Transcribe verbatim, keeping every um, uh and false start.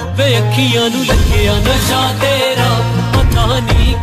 वे अखियां नू लग्या नशा तेरा पता नहीं